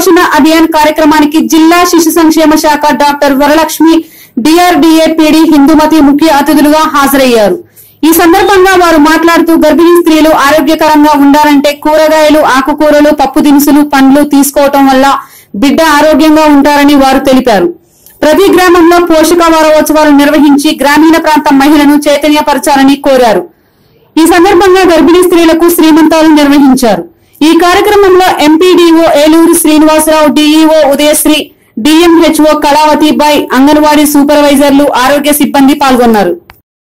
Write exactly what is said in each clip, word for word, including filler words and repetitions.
పోషణ అభియాన్ కార్యక్రమానికి జిల్లా శిశు సంక్షేమ శాఖ doctor Varalakshmi DRDA PD Hindumathi ముఖ్య అతిథులుగా హాజరయ్యారు. ఈ సందర్భంగా వారు మాట్లాడుతూ గర్భిణీ స్త్రీలు ఆరోగ్యకరంగా ఉండాలంటే కూరగాయలు, ఆకుకూరలు, పప్పు దినుసులు, పండ్లు తీసుకోవటం వల్ల బిడ్డ ఆరోగ్యంగా ఉంటారని వారు తెలిపారు. ప్రతి గ్రామంలో పోషక వారోత్సవాలు నిర్వహించి గ్రామీణ ప్రాంత మహిళలను చైతన్యపరచాలని కోరారు. ఈ సందర్భంగా గర్భిణీ స్త్రీలకు శ్రీమంతాలు నిర్వహించారు. ఈ కార్యక్రమంలో MPDO Eluru Srinivasarao, DEO Udayasri, DMHO Kalavathi Bai, anganwadi సూపర్వైజర్లు, ఆరోగ్య సిబ్బంది పాల్గొన్నారు.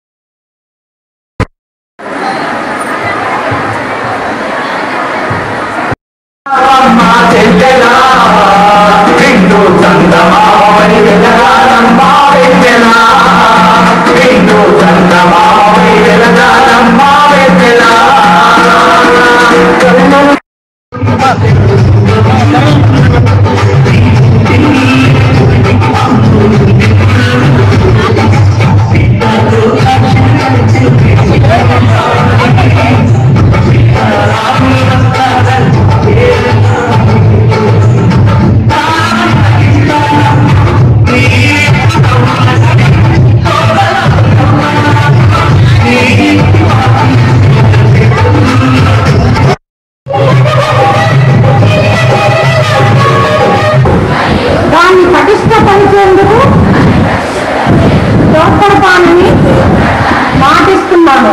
మాటిస్తున్నాను.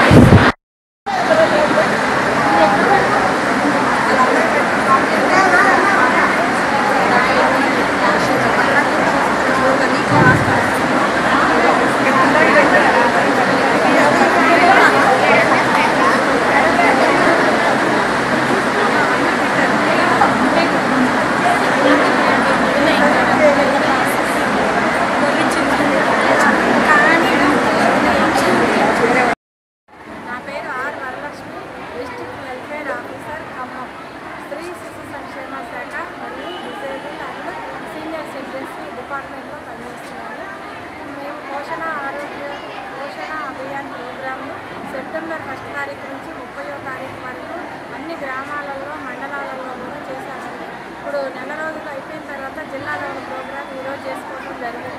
డిపార్ట్మెంట్లో పనిచేస్తున్నాను. మేము పోషణ ఆరోగ్య పోషణ అభియాన్ ప్రోగ్రాంను సెప్టెంబర్ ఫస్ట్ తారీఖు నుంచి ముప్పయో తారీఖు వరకు అన్ని గ్రామాలలో, మండలాలలో కూడా చేశామండి. ఇప్పుడు నెల రోజులు అయిపోయిన తర్వాత జిల్లా లెవెల్ ప్రోగ్రాం ఈరోజు చేసుకోవడం జరిగింది.